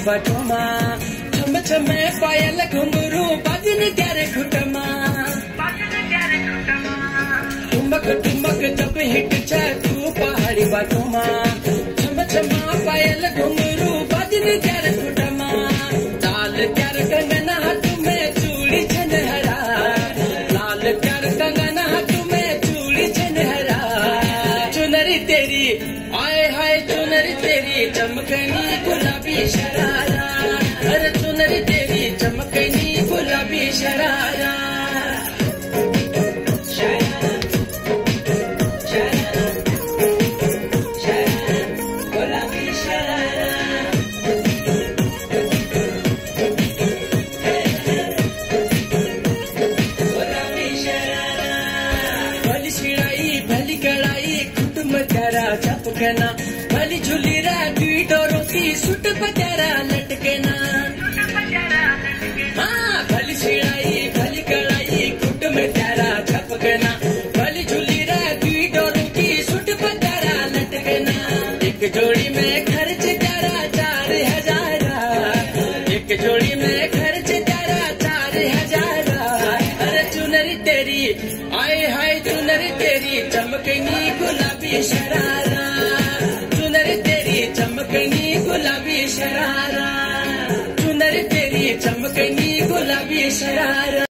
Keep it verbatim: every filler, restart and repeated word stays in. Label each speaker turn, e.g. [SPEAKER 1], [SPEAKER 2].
[SPEAKER 1] बाटोमा छम छमे पायल घुंघरू बाजन क्यारे खुटमा ठुमक ठुमक जब हिट छ तू पहाड़ी बाटोमा छम छमा पायल घुंघरू बाजन क्यारे खुटमा लाल क्यार कंगना तुम्हें चूड़ी छनहरा लाल क्यार कंगना तुम्हें चूड़ी छनहरा चुनरी तेरी आए हाय चुनरी तेरी चमकनी गुलाबी शरारा अरे चुनरी तेरी चमकनी गुलाबी शरारा गुलाबी शरारा गुलाबी शरारा भली शिड़ाई भली कड़ाई कुटुंब तेरा चपकना भली झूली रा दुई डोरों की सुट पचारा लटकना हाँ भली शिड़ाई भली कड़ाई कुटुंब तेरा चपकना भली झूली रा दुई डोरों की सुट पचारा लटकना एक जोड़ी में खर्च तेरा चार हजारा एक जोड़ी में खर्च तेरा चार हजारा अरे चुनरी तेरी आए हाय चुनरी तेरी चमकनी गुलाबी शरारा चुनरी तेरी चमकनी गुलाबी शरारा चुनरी तेरी चमकनी गुलाबी शरारा।